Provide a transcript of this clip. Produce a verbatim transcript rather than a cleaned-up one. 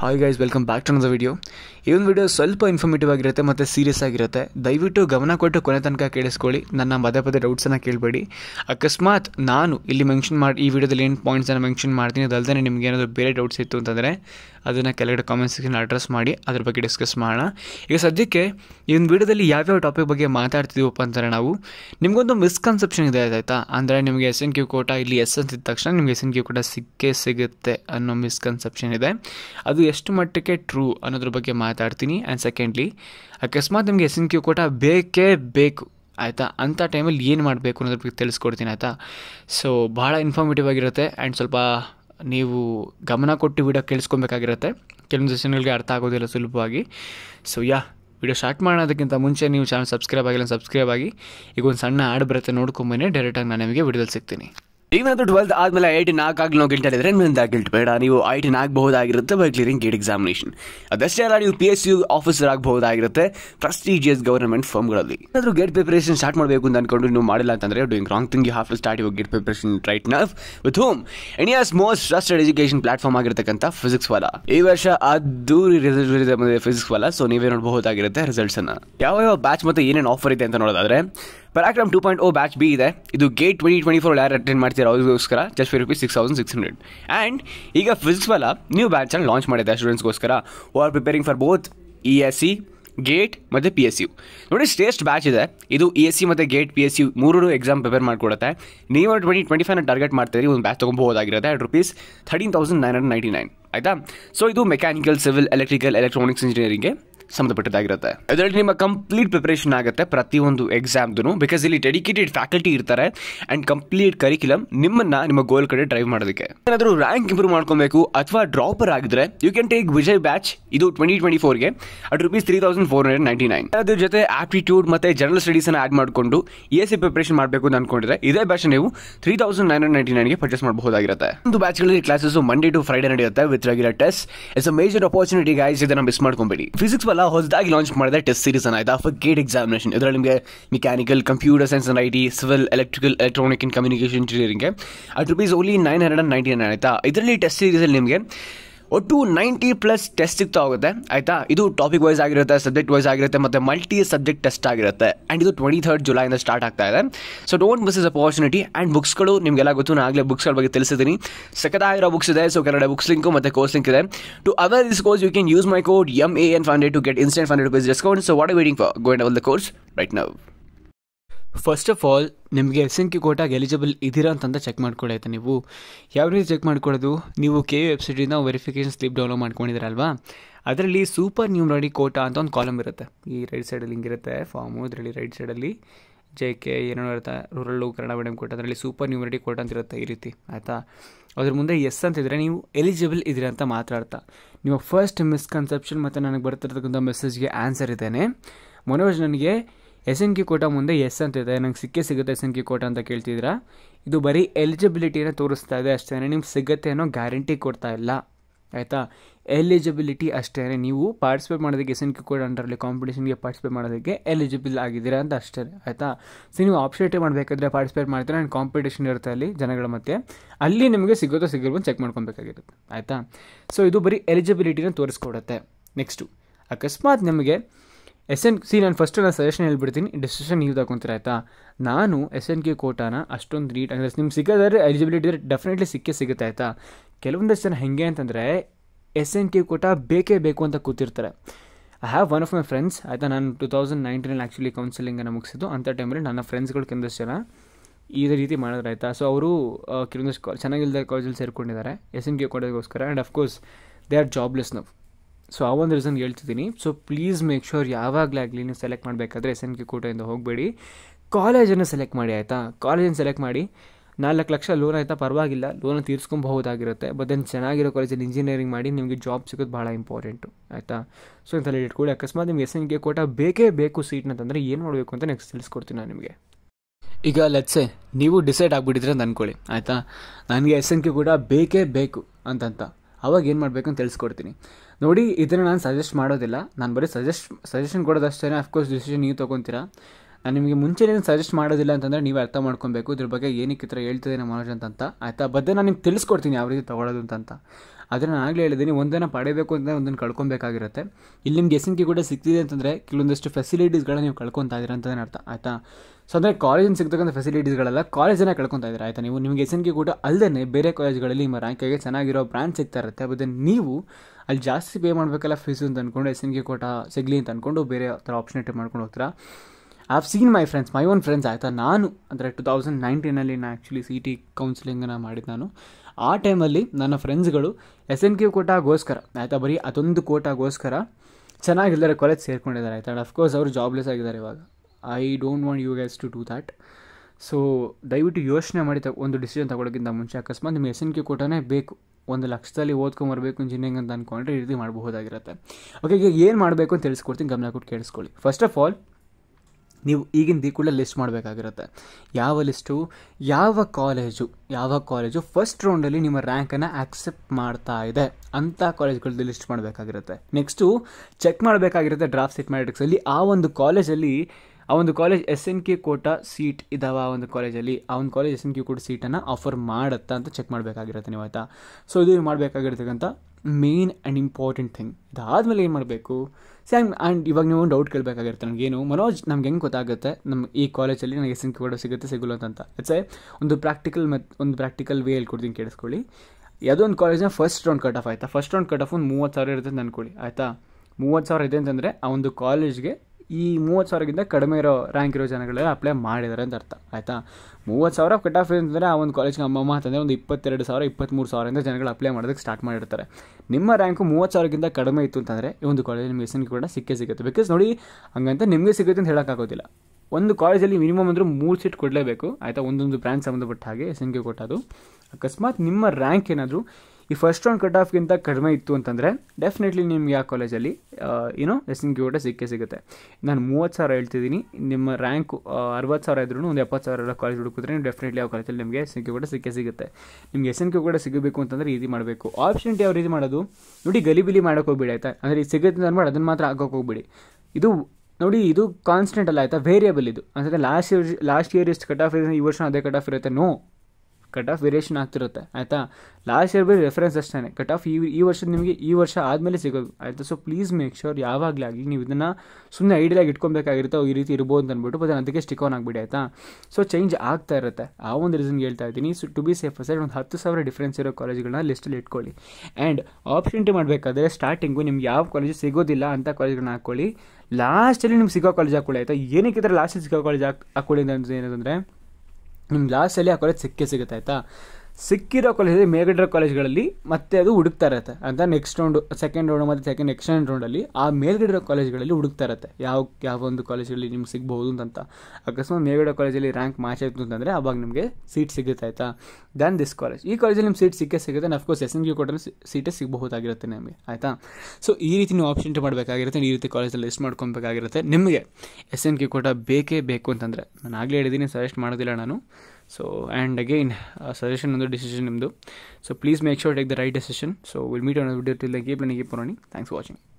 Hi guys, welcome back to another video. ಈ ಒಂದು video ಸ್ವಲ್ಪ ಇನ್ಫಾರ್ಮೇಟಿವ್ ಆಗಿರುತ್ತೆ ಮತ್ತು ಸೀರಿಯಸ್ ಆಗಿರುತ್ತೆ. ದಯವಿಟ್ಟು ಗಮನ ಕೊಟ್ಟು ಕೊನೆ ತನಕ ಕೇಳಿಸ್ಕೊಳ್ಳಿ. ನನ್ನ ಪದೇ ಪದೇ ಡೌಟ್ಸನ್ನು ಕೇಳಬೇಡಿ. ಅಕಸ್ಮಾತ್ ನಾನು ಇಲ್ಲಿ ಮೆನ್ಷನ್ ಮಾಡಿ ಈ ವಿಡಿಯೋದಲ್ಲಿ ಏನು ಪಾಯಿಂಟ್ಸನ್ನು ಮೆನ್ಷನ್ ಮಾಡ್ತೀನಿ, ಅದಲ್ಲದೆ ನಿಮ್ಗೆ ಏನಾದರೂ ಬೇರೆ ಡೌಟ್ಸ್ ಇತ್ತು ಅಂತಂದರೆ ಅದನ್ನು ಕೆಳಗಡೆ ಕಾಮೆಂಟ್ ಸೆಕ್ಷನ್ ಅಡ್ರೆಸ್ ಮಾಡಿ ಅದ್ರ ಬಗ್ಗೆ ಡಿಸ್ಕಸ್ ಮಾಡೋಣ. ಈಗ ಸದ್ಯಕ್ಕೆ ಈ ಒಂದು ವಿಡಿಯೋದಲ್ಲಿ ಯಾವ್ಯಾವ ಟಾಪಿಕ್ ಬಗ್ಗೆ ಮಾತಾಡ್ತಿದ್ದೀವಪ್ಪ ಅಂತಾರೆ, ನಾವು ನಿಮಗೊಂದು ಮಿಸ್ಕನ್ಸೆಪ್ಷನ್ ಇದೆ ಆಯಿತಾ. ಅಂದರೆ ನಿಮಗೆ ಎಸ್ ಎನ್ ಕ್ಯೂ ಕೋಟಾ ಇಲ್ಲಿ ಎಸ್ ಅಂತಿದ್ದ ತಕ್ಷಣ ನಿಮಗೆ ಎಸ್ ಎನ್ ಕ್ಯೂ ಕೋಟಾ ಸಿಕ್ಕೇ ಸಿಗುತ್ತೆ ಅನ್ನೋ ಮಿಸ್ಕನ್ಸೆಪ್ಷನ್ ಇದೆ. ಅದು ಎಷ್ಟು ಮಟ್ಟಕ್ಕೆ ಟ್ರೂ ಅನ್ನೋದ್ರ ಬಗ್ಗೆ ಮಾತಾಡ್ತೀನಿ. ಆ್ಯಂಡ್ ಸೆಕೆಂಡ್ಲಿ, ಅಕಸ್ಮಾತ್ ನಿಮಗೆ ಎಸ್ ಎನ್ ಕ್ಯೂ ಕೋಟಾ ಬೇಕೇ ಬೇಕು ಆಯಿತಾ, ಅಂಥ ಟೈಮಲ್ಲಿ ಏನು ಮಾಡಬೇಕು ಅನ್ನೋದ್ರ ಬಗ್ಗೆ ತಿಳಿಸ್ಕೊಡ್ತೀನಿ ಆಯಿತಾ. ಸೊ ಭಾಳ ಇನ್ಫಾರ್ಮೇಟಿವ್ ಆಗಿರುತ್ತೆ ಆ್ಯಂಡ್ ಸ್ವಲ್ಪ ನೀವು ಗಮನ ಕೊಟ್ಟು ವಿಡಿಯೋ ಕೇಳಿಸ್ಕೊಬೇಕಾಗಿರುತ್ತೆ. ಕೆಲವೊಂದು ಸೆಷನ್ಗಳಿಗೆ ಅರ್ಥ ಆಗೋದಿಲ್ಲ ಸುಲಭವಾಗಿ. ಸೊ ಯಾ ವಿಡಿಯೋ ಸ್ಟಾರ್ಟ್ ಮಾಡೋದಕ್ಕಿಂತ ಮುಂಚೆ ನೀವು ಚಾನಲ್ ಸಬ್ಸ್ಕ್ರೈಬ್ ಆಗಿಲ್ಲ ಸಬ್ಸ್ಕ್ರೈಬ್ ಆಗಿ. ಈಗ ಒಂದು ಸಣ್ಣ ಆಡ್ ಬರುತ್ತೆ, ನೋಡ್ಕೊಂಬನ್ನಿ. ಡೈರೆಕ್ಟಾಗಿ ನಾನು ನಿಮಗೆ ವಿಡಿಯೋದಲ್ಲಿ ಸಿಗ್ತೀನಿ. ಈಗಂತೂ ಟ್ವೆಲ್ತ್ ಆದಮೇಲೆ ಐಟಿನ್ ಆಗಲಿ ನಾವು ಗಿಲ್ಟ್ ಆಗಿದ್ರೆ ನಿಮ್ಮಿಂದ ಗಿಲ್ಟ್ ಬೇಡ. ನೀವು ಐಟಿನ್ ಆಗಬಹುದಾಗಿರುತ್ತೆ ಬೈ ಕ್ಲಿಯರಿಂಗ್ ಗೇಟ್ ಎಕ್ಸಾಮಿನೇಷನ್. ಅದಷ್ಟೇ ಅಲ್ಲ, ನೀವು ಪಿ ಎಸ್ ಯು ಆಫೀಸರ್ ಆಗಬಹುದಾಗಿರುತ್ತೆ ಪ್ರೆಸ್ಟೀಜಿಯಸ್ ಗವರ್ಮೆಂಟ್ ಫರ್ಮ್ಗಳಲ್ಲಿ. ಏನಾದರೂ ಗೇಟ್ ಪ್ರಿಪರೇಷನ್ ಸ್ಟಾರ್ಟ್ ಮಾಡಬೇಕು ಅಂತ ಅನ್ಕೊಂಡು ನೀವು ಮಾಡಿಲ್ಲ ಅಂತಂದರೆ doing wrong thing. You have to start your GATE preparation right now with home India's most trusted education platform ಆಗಿರತಕ್ಕಂಥ ಫಿಸಿಕ್ಸ್ ವಾಲಾ. ಈ ವರ್ಷ ಅದ್ದೂರಿ ರಿಸಲ್ಟ್ ಇದೆ ಫಿಸಿಕ್ಸ್ ವಾಲಾ. ಸೊ ನೀವೇ ನೋಡಬಹುದಾಗಿರುತ್ತೆ ರಿಸಲ್ಟ್ಸ್ ಅನ್ನ. ಯಾವ ಯಾವ ಬ್ಯಾಚ್ ಮತ್ತೆ ಏನೇನು ಆಫರ್ ಇದೆ ಅಂತ ನೋಡೋದಾದ್ರೆ, Parakram two point O batch B ಇದೆ. ಇದು ಗೇಟ್ ಟ್ವೆಂಟಿ ಟ್ವೆಂಟಿ ಫೋರ್ ಯಾರು ಅಟೆಂಡ್ ಮಾಡ್ತೀರಾ ಅವ್ರಿಗೋಸ್ಕರ just five rupees six thousand six hundred. And ಈಗ ಫಿಸಿಕ್ಸ್ ವಾಲಾ ನ್ಯೂ ಬ್ಯಾಚನ್ನು ಲಾಂಚ್ ಮಾಡಿದೆ ಸ್ಟೂಡೆಂಟ್ಸ್ಗೋಸ್ಕರ who are preparing for both E S C GATE ಮತ್ತು ಪಿ ಎಸ್ ಯು. ನೋಡಿ, ಸ್ಟೇಸ್ಟ್ ಬ್ಯಾಚ್ ಇದೆ. ಇದು ಇ ಎಸ್ ಸಿ ಮತ್ತು ಗೇಟ್ ಪಿ ಎಸ್ ಯು ಮೂರು ಎಕ್ಸಾಮ್ ಪ್ರಿಪೇರ್ ಮಾಡಿಕೊಡುತ್ತೆ. ನೀವು ಟ್ವೆಂಟಿ ಟ್ವೆಂಟಿ ಫೈವ್ನ ಟಾರ್ಗೆಟ್ ಮಾಡ್ತೀರಿ, ಒಂದು ಬ್ಯಾಚ್ ತೊಗೊಬೋದಾಗಿರುತ್ತೆ at rupees thirteen thousand nine hundred ninety nine ಆಯಿತಾ. ಸೊ ಇದು ಮೆಕ್ಯಾನಿಕಲ್, ಸಿವಿಲ್, ಎಲೆಕ್ಟ್ರಿಕಲ್, ಎಲೆಕ್ಟ್ರಾನಿಕ್ಸ್ ಇಂಜಿನಿಯರಿಂಗ್ಗೆ ಸಂಬಂಧಪಟ್ಟದಾಗಿರುತ್ತೆ. ಇದರಲ್ಲಿ ನಿಮ್ಮ ಕಂಪ್ಲೀಟ್ ಪ್ರಿಪರೇಷನ್ ಆಗುತ್ತೆ ಪ್ರತಿಯೊಂದು ಎಕ್ಸಾಮ್ದು. ಬಿಕಾಸ್ ಇಲ್ಲಿ ಡೆಡಿಕೇಟೆಡ್ ಫ್ಯಾಕಲ್ಟಿ ಇರ್ತಾರೆ ಆ್ಯಂಡ್ ಕಂಪ್ಲೀಟ್ ಕರಿಕ್ಯುಲಮ್ ನಿಮ್ಮನ್ನ ನಿಮ್ಮ ಗೋಲ್ ಕಡೆ ಡ್ರೈವ್ ಮಾಡೋದಕ್ಕೆ. ಏನಾದರೂ ರ್ಯಾಂಕ್ ಇಂಪ್ರೂವ್ ಮಾಡ್ಕೊಬೇಕು ಅಥವಾ ಡ್ರಾಪರ್ ಆಗಿದ್ರೆ you can take Vijay batch. ಇದು ಟ್ವೆಂಟಿ ಟ್ವೆಂಟಿ ಫೋರ್ಗೆ at rupees three thousand four hundred ninety nine. ಅದ್ರ ಜೊತೆ ಆಪ್ಟಿಟ್ಯೂಡ್ ಮತ್ತು ಜನರಲ್ ಸ್ಟಡೀಸನ್ನು ಆ್ಯಡ್ ಮಾಡಿಕೊಂಡು ಇ ಎಸ್ ಸಿ ಪ್ರಿಪರೇಷನ್ ಮಾಡಬೇಕು ಅಂತ ಅನ್ಕೊಂಡಿದ್ರೆ ಇದೇ ಬ್ಯಾಚ್ ನೀವು three thousand nine hundred ninety ನೈನ್ಗೆ ಪರ್ಚೇಸ್ ಮಾಡಬಹುದಾಗಿರುತ್ತೆ. ಒಂದು ಬ್ಯಾಚ್ಗಳಲ್ಲಿ ಕ್ಲಾಸಸ್ ಮಂಡೇ ಟು ಫ್ರೈಡೆ ನಡೆಯುತ್ತೆ with regular test. It's a major opportunity guys, ಇದನ್ನ ಮಿಸ್ ಮಾಡ್ಕೊಂಬೇಡಿ. ಫಿಸಿಕ್ಸ್ ವಲ್ಲ ಹೊಸದಾಗಿ ಲಾಂಚ್ ಮಾಡಿದೆ ಟೆಸ್ಟ್ ಸೀರೀಸ್ ಅನ್ನ ಆಯ್ತಾ ಫಾರ್ ಗೇಟ್ ಎಕ್ಸಾಮಿನೇಷನ್. ಇದರಲ್ಲಿ ನಿಮಗೆ mechanical, computer science and I T, civil, electrical, electronic and communication ಇಂಜಿನಿಯರಿಂಗ್ಗೆ at rupees only nine hundred and ninety nine ಆಯ್ತಾ. ಇದರಲ್ಲಿ ಟೆಸ್ಟ್ ಸೀರೀಸಲ್ಲಿ ನಿಮಗೆ ಒಟ್ಟು ನೈಂಟಿ ಪ್ಲಸ್ ಟೆಸ್ಟ್ ಸಿಗ್ತಾ ಹೋಗುತ್ತೆ ಆಯಿತಾ. ಇದು ಟಾಪಿಕ್ ವೈಸ್ ಆಗಿರುತ್ತೆ, ಸಬ್ಜೆಕ್ಟ್ ವೈಸ್ ಆಗಿರುತ್ತೆ ಮತ್ತು ಮಲ್ಟಿ ಸಬ್ಜೆಕ್ಟ್ ಟೆಸ್ಟ್ ಆಗಿರುತ್ತೆ. ಆ್ಯಂಡ್ ಇದು ಟ್ವೆಂಟಿ ಥರ್ಡ್ ಜುಲೈಯಿಂದ ಸ್ಟಾರ್ಟ್ ಆಗ್ತಾ ಇದೆ. So don't miss is opportunity. And ಬುಕ್ಸ್ಗಳು ನಿಮಗೆಲ್ಲ ಗೊತ್ತು, ನಾನು ಆಗಲೇ ಬುಕ್ಸ್ಗಳ ಬಗ್ಗೆ ತಿಳಿಸಿದ್ದೀನಿ. ಸಖತ್ತಾಗಿರೋ ಬುಕ್ಸ್ ಇದೆ. ಸೊ ಕೆಳಗಡೆ ಬುಕ್ಸ್ ಲಿಂಕು ಮತ್ತು ಕೋರ್ಸ್ ಲಿಂಕ್ ಇದೆ. To avail this course you can use my code M A N funded to get instant funded rupees discount. So what are waiting for, go and avail the course right now. First of all, ನಿಮಗೆ S N Q ಕೋಟಾಗೆ eligible ಇದ್ದೀರಾ ಅಂತಂತ check ಮಾಡ್ಕೊಳ್ಳಿ ಆಯಿತಾ. ನೀವು ಯಾವ ರೀತಿ check ಮಾಡ್ಕೊಳ್ಳೋದು, ನೀವು ಕೆ ಯು ವೆಬ್ಸೈಟಿಂದ ವೆರಿಫಿಕೇಷನ್ ಸ್ಲಿಪ್ ಡೌನ್ಲೋಡ್ ಮಾಡ್ಕೊಂಡಿದ್ದೀರಲ್ವಾ, ಅದರಲ್ಲಿ ಸೂಪರ್ ನ್ಯೂಮರರಿ ಕೋಟಾ ಅಂತ ಒಂದು ಕಾಲಮ್ ಇರುತ್ತೆ. ಈ ರೈಟ್ ಸೈಡಲ್ಲಿ ಹಿಂಗಿರುತ್ತೆ ಫಾರ್ಮು. ಇದರಲ್ಲಿ ರೈಟ್ ಸೈಡಲ್ಲಿ ಜೆ ಕೆ ಏನೋ ಇರುತ್ತೆ, ರೂರಲ್ಲು ಕನ್ನಡ ಮೀಡಿಯಂ ಕೋಟಾ, ಅದರಲ್ಲಿ ಸೂಪರ್ ನ್ಯೂಮರರಿ ಕೋಟಾ ಅಂತ ಇರುತ್ತೆ ಈ ರೀತಿ ಆಯಿತಾ. ಅದ್ರ ಮುಂದೆ ಎಸ್ ಅಂತಿದ್ರೆ ನೀವು ಎಲಿಜಿಬಲ್ ಇದ್ದೀರಾ ಅಂತ ಮಾತಾಡ್ತಾ. ನಿಮ್ಮ ಫಸ್ಟ್ ಮಿಸ್ಕನ್ಸೆಪ್ಷನ್ ಮತ್ತು ನನಗೆ ಬರ್ತಿರ್ತಕ್ಕಂಥ ಮೆಸೇಜ್ಗೆ ಆನ್ಸರ್ ಇದ್ದೇನೆ. ಮನೋಜ್, ನನಗೆ ಎಸ್ ಎನ್ ಕ್ಯೂ ಕೋಟಾ ಮುಂದೆ ಎಸ್ ಅಂತಿದೆ, ನಂಗೆ ಸಿಕ್ಕೇ ಸಿಗುತ್ತೆ ಎಸ್ ಎನ್ ಕ್ಯೂ ಕೋಟಾ ಅಂತ ಕೇಳ್ತಿದ್ದೀರಾ. ಇದು ಬರೀ ಎಲಿಜಿಬಿಲಿಟಿನ ತೋರಿಸ್ತಾ ಇದೆ ಅಷ್ಟೇ, ನಿಮ್ಗೆ ಸಿಗುತ್ತೆ ಅನ್ನೋ ಗ್ಯಾರಂಟಿ ಕೊಡ್ತಾ ಇಲ್ಲ ಆಯಿತಾ. ಎಲಿಜಿಬಿಲಿಟಿ ಅಷ್ಟೇ, ನೀವು ಪಾರ್ಟಿಸಿಪೇಟ್ ಮಾಡೋದಕ್ಕೆ ಎಸ್ ಎನ್ ಕ್ಯೂ ಕೋಟಾ ಅಂಡರಲ್ಲಿ ಕಾಂಪಿಟೇಷನ್ಗೆ ಪಾರ್ಟಿಸಿಪೇಟ್ ಮಾಡೋದಕ್ಕೆ ಎಲಿಜಿಬಲ್ ಆಗಿದ್ದೀರಾ ಅಂತ ಅಷ್ಟೇ ಆಯಿತಾ. ಸೊ ನೀವು ಆಪ್ಷನಿಟಿ ಮಾಡಬೇಕಾದ್ರೆ ಪಾರ್ಟಿಸಿಪೇಟ್ ಮಾಡ್ತೀರಾ ಆ್ಯಂಡ್ ಕಾಂಪಿಟೇಷನ್ ಇರುತ್ತೆ ಅಲ್ಲಿ ಜನಗಳ ಮಧ್ಯೆ, ಅಲ್ಲಿ ನಿಮಗೆ ಸಿಗೋದೋ ಸಿಗಿರ್ಬೋದು ಚೆಕ್ ಮಾಡ್ಕೊಬೇಕಾಗಿರುತ್ತೆ ಆಯಿತಾ. ಸೊ ಇದು ಬರೀ ಎಲಿಜಿಬಿಲಿಟಿನ ತೋರಿಸ್ಕೊಡುತ್ತೆ. ನೆಕ್ಸ್ಟು, ಅಕಸ್ಮಾತ್ ನಿಮಗೆ ಎಸ್ ಎನ್ ಸಿ ನಾನು ಫಸ್ಟು ನಾನು ಸಜೆಷನ್ ಹೇಳ್ಬಿಡ್ತೀನಿ, ಡಿಸಿಷನ್ ನೀವು ತಗೊತೀರ ಆಯಿತಾ. ನಾನು ಎಸ್ ಎನ್ ಕ್ಯೂ ಕೋಟಾನ ಅಷ್ಟೊಂದು ನೀಟ್ ಅಂದರೆ ನಿಮ್ಗೆ ಸಿಗೋದಾದ್ರೆ ಎಲಿಜಿಬಿಲಿಟಿ ಇದ್ದರೆ ಡೆಫಿನೆಟ್ಲಿ ಸಿಕ್ಕೇ ಸಿಗುತ್ತೆ ಆಯಿತಾ. ಕೆಲವೊಂದಷ್ಟು ಜನ ಹೇಗೆ ಅಂತಂದರೆ ಎಸ್ ಎನ್ ಕ್ಯೂ ಕೋಟಾ ಬೇಕೇ ಬೇಕು ಅಂತ ಕೂತಿರ್ತಾರೆ. I have one of my friends ಆಯಿತಾ. ನಾನು ಟು ತೌಸಂಡ್ ನೈನ್ಟೀನಲ್ಲಿ ಆ್ಯಕ್ಚುಲಿ ಕೌನ್ಸಿಲಿಂಗನ್ನು ಮುಗಿಸಿದ್ದು. ಅಂಥ ಟೈಮಲ್ಲಿ ನನ್ನ ಫ್ರೆಂಡ್ಸ್ಗಳು ಕೆಲವೊಂದಷ್ಟು ಜನ ಇದೇ ರೀತಿ ಮಾಡಿದ್ರೆ ಆಯಿತಾ. ಸೊ ಅವರು ಕೆಲವೊಂದಷ್ಟು ಕಾ ಚೆನ್ನಾಗಿಲ್ಲದ ಕಾಲೇಜಲ್ಲಿ ಸೇರ್ಕೊಂಡಿದ್ದಾರೆ ಎಸ್ ಎನ್ ಕ್ಯೂ ಕೋಟಾಗೋಸ್ಕರ. And of course they are jobless now. So ಆ ಒಂದು ರೀಸನ್ ಹೇಳ್ತಿದ್ದೀನಿ. ಸೊ ಪ್ಲೀಸ್ ಮೇಕ್ ಶೋರ್ ಯಾವಾಗಲೇ ಆಗಲಿ ನೀವು ಸೆಲೆಕ್ಟ್ ಮಾಡಬೇಕಾದ್ರೆ ಎಸ್ ಎನ್ ಕ್ಯೂ ಕೋಟಾಯಿಂದ ಹೋಗಬೇಡಿ, ಕಾಲೇಜನ್ನು ಸೆಲೆಕ್ಟ್ ಮಾಡಿ ಆಯಿತಾ. ಕಾಲೇಜನ್ನು ಸೆಲೆಕ್ಟ್ ಮಾಡಿ, ನಾಲ್ಕು ಲಕ್ಷ ಲೋನ್ ಆಯಿತಾ ಪರವಾಗಿಲ್ಲ, ಲೋನ್ ತೀರಿಸ್ಕೊಬಹುದಾಗಿರುತ್ತೆ. ಬಟ್ ದೆನ್ ಚೆನ್ನಾಗಿರೋ ಕಾಲೇಜಲ್ಲಿ ಇಂಜಿನಿಯರಿಂಗ್ ಮಾಡಿ ನಿಮಗೆ ಜಾಬ್ ಸಿಗೋದು ಭಾಳ ಇಂಪಾರ್ಟೆಂಟು ಆಯಿತಾ. ಸೊ ಇಂಥಲ್ಲಿ ಇಟ್ಕೊಳ್ಳಿ. ಅಕಸ್ಮಾತ್ ನಿಮ್ಗೆ ಎಸ್ ಎನ್ ಕ್ಯೂ ಕೋಟಾ ಬೇಕೇ ಬೇಕು ಸೀಟ್ನ ಅಂತಂದರೆ ಏನು ಮಾಡಬೇಕು ಅಂತ ನೆಕ್ಸ್ಟ್ ತಿಳಿಸ್ಕೊಡ್ತೀನಿ ನಾನು ನಿಮಗೆ. ಈಗ ಲೆಟ್ಸೆ ನೀವು ಡಿಸೈಡ್ ಆಗಿಬಿಟ್ಟಿದ್ರೆ ಅಂತ ಅಂದ್ಕೊಳ್ಳಿ ಆಯಿತಾ, ನನಗೆ ಎಸ್ ಎನ್ ಕ್ಯೂ ಕೋಟಾ ಬೇಕೇ ಬೇಕು ಅಂತಂತ. ಅವಾಗ ಏನು ಮಾಡಬೇಕು ಅಂತ ತಿಳಿಸ್ಕೊಡ್ತೀನಿ ನೋಡಿ. ಇದನ್ನು ನಾನು ಸಜೆಸ್ಟ್ ಮಾಡೋದಿಲ್ಲ, ನಾನು ಬರೀ ಸಜೆಸ್ಟ್ ಸಜೆಷನ್ ಕೊಡೋದಷ್ಟೇ. ಅಫ್ಕೋರ್ಸ್ ಡಿಸಿಷನ್ ನೀವು ತೊಗೊತೀರಾ. ನಾನು ನಿಮಗೆ ಮುಂಚೆನೇ ಸಜೆಸ್ಟ್ ಮಾಡೋದಿಲ್ಲ ಅಂತಂದರೆ ನೀವು ಅರ್ಥ ಮಾಡ್ಕೊಬೇಕು ಇದ್ರ ಬಗ್ಗೆ ಏನಕ್ಕೆ ಈ ಥರ ಹೇಳ್ತಿದ್ದೇನೆ ಮನೋಜ್ ಅಂತ ಆಯಿತಾ. ಬದ್ದೆ ನಾನು ನಿಮ್ಗೆ ತಿಳಿಸ್ಕೊಡ್ತೀನಿ ಯಾವ ರೀತಿ ತೊಗೊಳೋದು ಅಂತ. ಆದರೆ ನಾನು ಆಗಲೇ ಹೇಳಿದ್ದೀನಿ, ಒಂದನ್ನು ಪಡೆಯಬೇಕು ಅಂತಂದರೆ ಒಂದನ್ನು ಕಳ್ಕೊಬೇಕಾಗಿರುತ್ತೆ. ಇಲ್ಲಿ ನಿಮ್ಗೆ ಎಸ್ ಎನ್ ಕೆ ಕೂಡ ಸಿಗ್ತಿದೆ ಅಂತಂದರೆ ಕೆಲವೊಂದಷ್ಟು ಫೆಸಿಲಿಟೀಸ್ಗಳನ್ನ ನೀವು ಕಳ್ಕೊತಾ ಇದ್ದೀರ ಅಂತಲೇ ಅರ್ಥ ಆಯಿತಾ. ಸೊ ಅಂದರೆ ಕಾಲೇಜಿನ ಸಿಗ್ತಕ್ಕಂಥ ಫೆಸಿಲಿಟೀಸ್ಗಳೆಲ್ಲ ಕಾಲೇಜನ್ನು ಕಳ್ಕೊತಾ ಇದ್ದೀರಾ ಆಯಿತಾ. ನೀವು ನಿಮಗೆ ಎಸ್ ಎನ್ ಕೆ ಕೂಡ ಅಲ್ಲದೆ ಬೇರೆ ಕಾಲೇಜ್ಗಳಲ್ಲಿ ನಿಮ್ಮ ರ್ಯಾಂಕಿಗೆ ಚೆನ್ನಾಗಿರೋ ಬ್ರಾಂಚ್ ಸಿಗ್ತಾ ಇರುತ್ತೆ. ಬಟ್ ನೀವು ಅಲ್ಲಿ ಜಾಸ್ತಿ ಪೇ ಮಾಡಬೇಕಲ್ಲ ಫೀಸು ಅಂತ ಅಂದ್ಕೊಂಡು ಎಸ್ ಎನ್ ಕೆ ಕೋಟ ಸಿಗಲಿ ಅಂತ ಅಂದ್ಕೊಂಡು ಬೇರೆ ಥರ ಆಪ್ಷನಿಟಿ ಮಾಡ್ಕೊಂಡು ಹೋಗ್ತೀರಾ. I have seen my friends my own friends ಆಯಿತಾ. ನಾನು ಅಂದರೆ ಟು ತೌಸಂಡ್ ನೈನ್ಟೀನಲ್ಲಿ ನಾನು ಆ್ಯಕ್ಚುಲಿ ಸಿ ಟಿ ಕೌನ್ಸಿಲಿಂಗನ್ನು ಮಾಡಿದ್ದು ನಾನು. ಆ ಟೈಮಲ್ಲಿ ನನ್ನ ಫ್ರೆಂಡ್ಸ್ಗಳು ಎಸ್ ಎನ್ ಕೆ ಕೋಟಾಗೋಸ್ಕರ ಆಯಿತಾ, ಬರೀ ಅದೊಂದು ಕೋಟಾಗೋಸ್ಕರ ಚೆನ್ನಾಗಿಲ್ಲದೆ ಕಾಲೇಜ್ ಸೇರ್ಕೊಂಡಿದ್ದಾರೆ ಆಯಿತಾ. ಆ್ಯಂಡ್ ಅಫ್ಕೋರ್ಸ್ ಅವರು ಜಾಬ್ಲೆಸ್ ಆಗಿದ್ದಾರೆ ಇವಾಗ. I don't want you guys to do that. So ದಯವಿಟ್ಟು ಯೋಚನೆ ಮಾಡಿ ತ ಒಂದು ಡಿಸಿಷನ್ ತೊಗೊಳೋಕ್ಕಿಂತ ಮುಂಚೆ ಅಕಸ್ಮಾತ್ ನಿಮಗೆ ಎಸ್ ಎನ್ ಕೆ ಕೋಟಾನೇ ಬೇಕು, ಒಂದು ಲಕ್ಷದಲ್ಲಿ ಓದ್ಕೊಂಬರ್ಬೇಕು ಇಂಜಿನಿಯರಿಂಗ್ ಅಂತ ಅಂದ್ಕೊಂಡ್ರೆ ಈ ರೀತಿ ಮಾಡಬಹುದಾಗಿರುತ್ತೆ. ಓಕೆ, ಈಗ ಏನು ಮಾಡಬೇಕು ಅಂತ ತಿಳಿಸ್ಕೊಡ್ತೀನಿ, ಗಮನ ಕೊಟ್ಟು ಕೇಳಿಸ್ಕೊಳ್ಳಿ. ಫಸ್ಟ್ ಆಫ್ ಆಲ್ ನೀವು ಈಗಿನ ದಿ ಕೂಡ ಲಿಸ್ಟ್ ಮಾಡಬೇಕಾಗಿರುತ್ತೆ. ಯಾವ ಲಿಸ್ಟು, ಯಾವ ಕಾಲೇಜು ಯಾವ ಕಾಲೇಜು ಫಸ್ಟ್ ರೌಂಡಲ್ಲಿ ನಿಮ್ಮ ರ್ಯಾಂಕನ್ನು ಆಕ್ಸೆಪ್ಟ್ ಮಾಡ್ತಾ ಇದೆ ಅಂಥ ಕಾಲೇಜ್ಗಳದ್ದು ಲಿಸ್ಟ್ ಮಾಡಬೇಕಾಗಿರುತ್ತೆ. ನೆಕ್ಸ್ಟು ಚೆಕ್ ಮಾಡಬೇಕಾಗಿರುತ್ತೆ ಡ್ರಾಫ್ಟ್ ಸೀಟ್ ಮ್ಯಾಟ್ರಿಕ್ಸಲ್ಲಿ ಆ ಒಂದು ಕಾಲೇಜಲ್ಲಿ ಆ ಒಂದು college S N K quota seat ಇದ್ದಾವೆ ಆ ಒಂದು ಕಾಲೇಜಲ್ಲಿ, ಆ ಒಂದು college S N K quota ಸೀಟನ್ನು ಆಫರ್ ಮಾಡುತ್ತಾ ಅಂತ ಚೆಕ್ ಮಾಡಬೇಕಾಗಿರುತ್ತೆ ನೀವು ಆಯಿತಾ. ಸೊ ಇದು ಮಾಡಬೇಕಾಗಿರ್ತಕ್ಕಂಥ ಮೇನ್ ಆ್ಯಂಡ್ ಇಂಪಾರ್ಟೆಂಟ್ ಥಿಂಗ್. ಇದಾದಮೇಲೆ ಏನು ಮಾಡಬೇಕು ಸ್ಯಾಮ್ ಆ್ಯಂಡ್ ಇವಾಗ ನೀವು ಡೌಟ್ ಕೇಳಬೇಕಾಗಿರುತ್ತೆ ನನಗೇನು ಮನೋಜ್ ನಮ್ಗೆ ಹೆಂಗೆ ಗೊತ್ತಾಗುತ್ತೆ ನಮ್ಮ ಈ ಕಾಲೇಜಲ್ಲಿ ನನಗೆ ಎಸ್ ಎನ್ ಕೆ ಕೋಟಾ ಸಿಗುತ್ತೆ ಸಿಗಲ್ಲ ಅಂತ. ಇಟ್ಸ್ ಒಂದು ಪ್ರಾಕ್ಟಿಕಲ್ ಮೆತ್ ಒಂದು ಪ್ರಾಕ್ಟಿಕಲ್ ವೇ ಹೇಳ್ಕೊಡ್ತೀನಿ ಕೇಳಿಸ್ಕೊಳ್ಳಿ. ಯಾವುದೋ ಒಂದು ಕಾಲೇಜ್ನ ಫಸ್ಟ್ ರೌಂಡ್ ಕಟ್ ಆಫ್ ಆಯಿತಾ, ಫಸ್ಟ್ ರೌಂಡ್ ಕಟ್ ಆಫ್ ಒಂದು ಮೂವತ್ತು ಸಾವಿರ ಇರುತ್ತೆ ಅಂತ ಅಂದ್ಕೊಳ್ಳಿ ಆಯಿತಾ. ಮೂವತ್ತು ಸಾವಿರ ಇದೆ ಅಂತಂದರೆ ಆ ಒಂದು ಕಾಲೇಜ್ಗೆ ಈ ಮೂವತ್ತು ಸಾವಿರಕ್ಕಿಂತ ಕಡಿಮೆ ಇರೋ ರ್ಯಾಂಕ್ ಇರೋ ಜನಗಳೆಲ್ಲ ಅಪ್ಲೈ ಮಾಡಿದ್ದಾರೆ ಅಂತ ಅರ್ಥ ಆಯಿತಾ. ಮೂವತ್ತು ಸಾವಿರ ಕಟ್ ಆಫ್ ಅಂತಂದರೆ ಆ ಒಂದು ಕಾಲೇಜ್ಗೆ ಅಮ್ಮಮ್ಮ ಅಂತಂದರೆ ಒಂದು ಇಪ್ಪತ್ತೆರಡು ಸಾವಿರ ಇಪ್ಪತ್ತ್ಮೂರು ಸಾವಿರದಿಂದ ಜನಗಳು ಅಪ್ಲೈ ಮಾಡೋದಕ್ಕೆ ಸ್ಟಾರ್ಟ್ ಮಾಡಿರ್ತಾರೆ. ನಿಮ್ಮ ರ್ಯಾಂಕು ಮೂವತ್ತು ಸಾವಿರಕ್ಕಿಂತ ಕಡಿಮೆ ಇತ್ತು ಅಂತಂದರೆ ಈ ಒಂದು ಕಾಲೇಜ್ ನಿಮಗೆ ಎಸ್ ಎನ್ ಕೆ ಕೂಡ ಸಿಕ್ಕೇ ಸಿಗುತ್ತೆ. ಬಿಕಾಸ್ ನೋಡಿ ಹಂಗಂತ ನಿಮಗೆ ಸಿಗುತ್ತೆ ಅಂತ ಹೇಳೋಕ್ಕಾಗೋದಿಲ್ಲ. ಒಂದು ಕಾಲೇಜಲ್ಲಿ ಮಿನಿಮಮ್ ಅಂದರೆ ಮೂರು ಸೀಟ್ ಕೊಡಲೇಬೇಕು ಆಯಿತಾ, ಒಂದೊಂದು ಬ್ರಾಂಚ್ ಸಂಬಂಧಪಟ್ಟ ಹಾಗೆ ಎಸ್ ಎನ್ ಕೆ ಕೊಟ್ಟದು. ಅಕಸ್ಮಾತ್ ನಿಮ್ಮ ರ್ಯಾಂಕ್ ಏನಾದರೂ ಈ ಫಸ್ಟ್ ರೌಂಡ್ ಕಟ್ ಆಫ್ಗಿಂತ ಕಡಿಮೆ ಇತ್ತು ಅಂತಂದರೆ ಡೆಫಿನೆಟ್ಲಿ ನಿಮ್ಗೆ ಆ ಕಾಲೇಜಲ್ಲಿ ಏನೋ ಎಸ್ ಎನ್ ಕೆ ಕೂಡ ಸಿಕ್ಕೇ ಸಿಗುತ್ತೆ. ನಾನು ಮೂವತ್ತು ಸಾವಿರ ಹೇಳ್ತಿದ್ದೀನಿ, ನಿಮ್ಮ ರ್ಯಾಂಕು ಅರವತ್ತು ಸಾವಿರ ಇದ್ರೂ ಒಂದು ಎಪ್ಪತ್ತು ಸಾವಿರ ಕಾಲೇಜ್ ಹುಡುಕಿದ್ರೆ ನೀವು ಡೆಫಿನೆಟ್ಲಿ ಆ ಕಾಲೇಜಲ್ಲಿ ನಿಮಗೆ ಎಸ್ ಎನ್ ಕೆ ಕೂಡ ಸಿಕ್ಕೇ ಸಿಗುತ್ತೆ. ನಿಮಗೆ ಎಸ್ ಎನ್ ಕೆ ಕೂಡ ಸಿಗಬೇಕು ಅಂತಂದರೆ ಈ ರೀತಿ ಮಾಡಬೇಕು. ಆಪ್ಷನಿಟಿ ಯಾವ ರೀತಿ ಮಾಡೋದು ನೋಡಿ, ಗಲಿಬಿಲಿ ಮಾಡೋಕೆ ಹೋಗ್ಬಿಡಿ ಆಯಿತಾ. ಅಂದರೆ ಇದು ಸಿಗುತ್ತೆ ಅಂದ್ಬಿಟ್ಟು ಅದನ್ನು ಮಾತ್ರ ಹಾಕೋಕೆ ಹೋಗ್ಬಿಡಿ. ಇದು ನೋಡಿ ಇದು ಕಾನ್ಸ್ಟೆಂಟ್ ಅಲ್ಲ ಆಯಿತಾ, ವೇರಿಯಬಲ್ ಇದು. ಅಂದರೆ ಲಾಸ್ಟ್ ಇಯರ್ ಲಾಸ್ಟ್ ಇಯರ್ ಎಷ್ಟು ಕಟ್ ಆಫ್ ಇದೆ ಈ ವರ್ಷ ಅದೇ ಕಟ್ ಆಫ್ ಇರುತ್ತೆ, ನೋ ಕಟ್ ಆಫ್ ವೇರಿಯೇಷನ್ ಆಗ್ತಿರುತ್ತೆ ಆಯಿತಾ. ಲಾಸ್ಟ್ ಇಯರ್ ಬರೀ ರೆಫರೆನ್ಸ್ ಅಷ್ಟೇ, ಕಟ್ ಆಫ್ ಈ ಈ ವರ್ಷದ ನಿಮಗೆ ಈ ವರ್ಷ ಆದಮೇಲೆ ಸಿಗೋದು ಆಯಿತಾ. ಸೊ ಪ್ಲೀಸ್ ಮೇಕ್ ಶೋರ್ ಯಾವಾಗಲೇ ಆಗಲಿ ನೀವು ಇದನ್ನು ಸುಮ್ಮನೆ ಐಡಿಯಾಗಿ ಇಟ್ಕೊಬೇಕಾಗಿರುತ್ತೆ ಈ ರೀತಿ ಇರ್ಬೋದು ಅಂತ ಅಂದ್ಬಿಟ್ಟು ಬಟ್ ಅದಕ್ಕೆ ಸ್ಟಿಕ್ ಆನ್ ಆಗಿಬಿಡಿ ಆಯಿತಾ. ಸೊ ಚೇಂಜ್ ಆಗ್ತಾ ಇರುತ್ತೆ, ಆ ಒಂದು ರೀಸನ್ಗೆ ಹೇಳ್ತಾ ಇದ್ದೀನಿ. So to be safe side ಒಂದು ಹತ್ತು ಸಾವಿರ ಡಿಫ್ರೆನ್ಸ್ ಇರೋ ಕಾಲೇಜ್ಗಳನ್ನ ಲಿಸ್ಟಲ್ಲಿ ಇಟ್ಕೊಳ್ಳಿ. ಆ್ಯಂಡ್ ಆಪ್ಷನಿಟಿ ಮಾಡಬೇಕಾದ್ರೆ ಸ್ಟಾರ್ಟಿಂಗು ನಿಮ್ಗೆ ಯಾವ ಕಾಲೇಜು ಸಿಗೋದಿಲ್ಲ ಅಂತ ಕಾಲೇಜ್ಗಳನ್ನ ಹಾಕ್ಕೊಳ್ಳಿ. ಲಾಸ್ಟಲ್ಲಿ ನಿಮ್ಗೆ ಸಿಗೋ ಕಾಲೇಜ್ ಹಾಕ್ಕೊಳ್ಳಿ ಆಯಿತಾ. ಏನಕ್ಕೆ ಇದ್ರೆ ಲಾಸ್ಟಲ್ಲಿ ಸಿಗೋ ಕಾಲೇಜ್ ಹಾಕಿ ಹಾಕ್ಕೊಳ್ಳಿ ಅಂತ ಏನಂದರೆ ನಿಮ್ಗೆ ಲಾಸ್ಟಲ್ಲಿ ಆ ಕಾಲೇಜ್ ಸಿಕ್ಕೇ ಸಿಗುತ್ತೆ ಆಯಿತಾ. ಸಿಕ್ಕಿರೋ ಕಾಲೇಜಲ್ಲಿ ಮೇಲ್ಗಡೆ ಕಾಲೇಜ್ಗಳಲ್ಲಿ ಮತ್ತೆ ಅದು ಹುಡುಕ್ತಾ ಇರುತ್ತೆ ಅಂತ ನೆಕ್ಸ್ಟ್ ರೌಂಡು ಸೆಕೆಂಡ್ ರೌಂಡು ಮತ್ತು ಸೆಕೆಂಡ್ ಎಕ್ಸ್ಟೆಂಡ್ ರೌಂಡಲ್ಲಿ ಆ ಮೇಲ್ಗಡೆ ಕಾಲೇಜ್ಗಳಲ್ಲಿ ಹುಡುಕ್ತಾ ಇರುತ್ತೆ ಯಾವ ಯಾವ ಒಂದು ಕಾಲೇಜಲ್ಲಿ ನಿಮ್ಗೆ ಸಿಗ್ಬೋದು ಅಂತ. ಅಕಸ್ಮಾತ್ ಮೇಲ್ಗಡೆ ಕಾಲೇಜಲ್ಲಿ ರ್ಯಾಂಕ್ ಮ್ಯಾಚ್ ಆಯಿತು ಅಂತಂದರೆ ಅವಾಗ ನಿಮಗೆ ಸೀಟ್ ಸಿಗುತ್ತೆ ಆಯಿತಾ. ದ್ಯಾನ್ ದಿಸ್ ಕಾಲೇಜ್ ಈ ಕಾಲೇಜಲ್ಲಿ ನಿಮ್ಮ ಸೀಟ್ ಸಿಕ್ಕೇ ಸಿಗುತ್ತೆ. ಅಫ್ಕೋರ್ಸ್ ಎಸ್ ಎನ್ ಕೆ ಕೊಟ್ಟರೆ ಸೀಟೇ ಸಿಗಬಹುದಾಗಿರುತ್ತೆ ನಿಮಗೆ ಆಯಿತಾ. ಸೊ ಈ ರೀತಿ ನೀವು ಆಪ್ಷನ್ ಮಾಡಬೇಕಾಗಿರುತ್ತೆ, ಈ ರೀತಿ ಕಾಲೇಜಲ್ಲಿ ಲಿಸ್ಟ್ ಮಾಡ್ಕೊಬೇಕಾಗಿರುತ್ತೆ. ನಿಮಗೆ ಎಸ್ ಎನ್ ಕೆ ಕೋಟ ಬೇಕೇ ಬೇಕು ಅಂತಂದರೆ ನಾನು ಆಗಲೇ ಹೇಳಿದ್ದೀನಿ, ಸಜೆಸ್ಟ್ ಮಾಡೋದಿಲ್ಲ ನಾನು. ಸೊ ಆ್ಯಂಡ್ ಅಗೈನ್ ಸಜೆಷನ್ ಒಂದು ಡಿಸಿಷನ್ ನಿಮ್ಮದು. So please make sure take the right decision. So will meet on video till the keep learning keep learning. Thanks for watching.